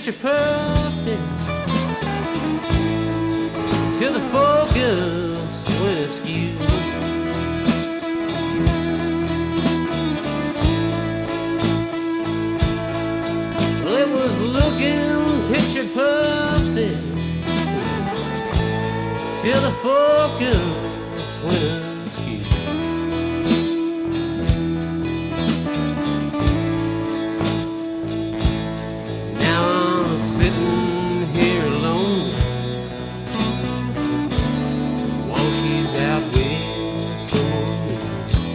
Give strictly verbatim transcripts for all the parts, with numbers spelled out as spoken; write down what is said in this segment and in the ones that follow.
picture perfect till the focus went askew. Well, it was looking picture perfect till the focus went askew. Now I'm sitting here alone while she's out with someone new.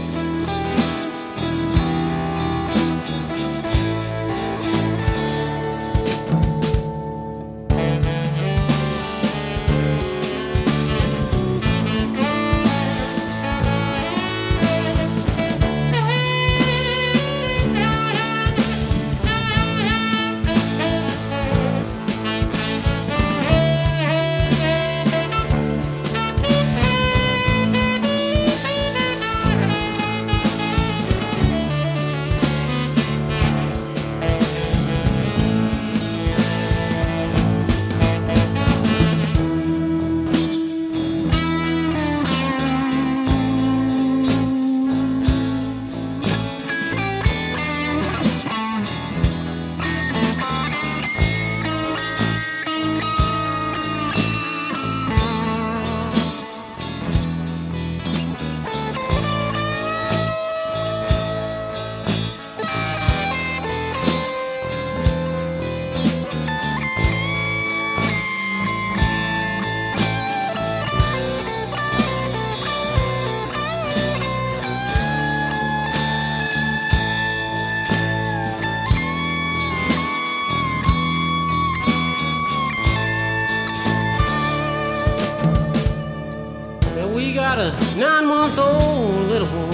We got a nine-month-old little boy.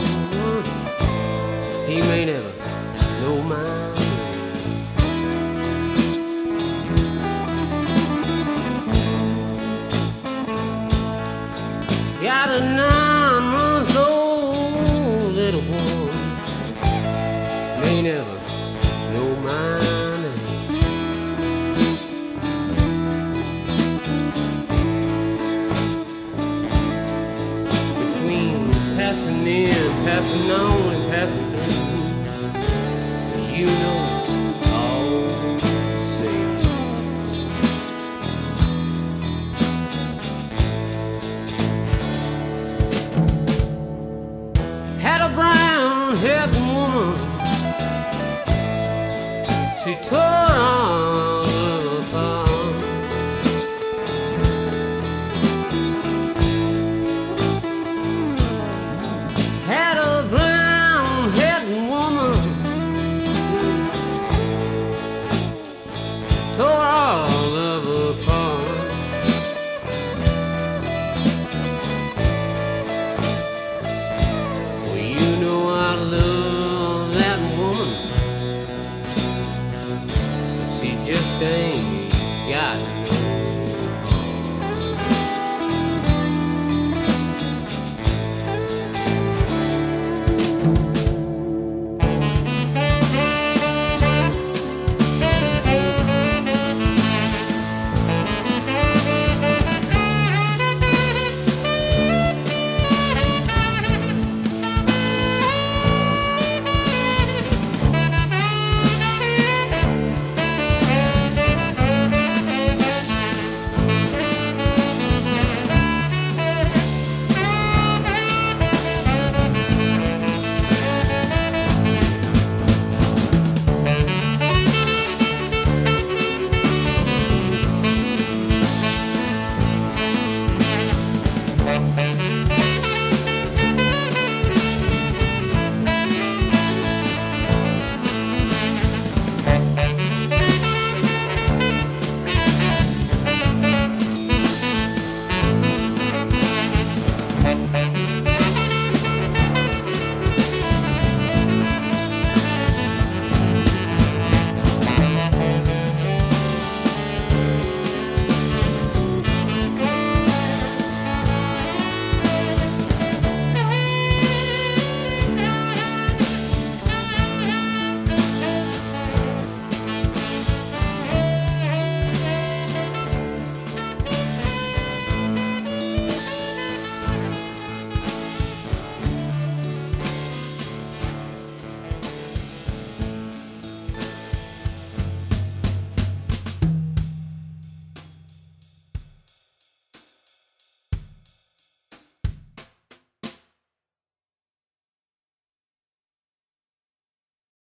He may never know my name. Got a nine-month-old little boy. May never know my name. Passing in, passing on, and passing through, you know it's all the same. Had a brown-haired woman, she told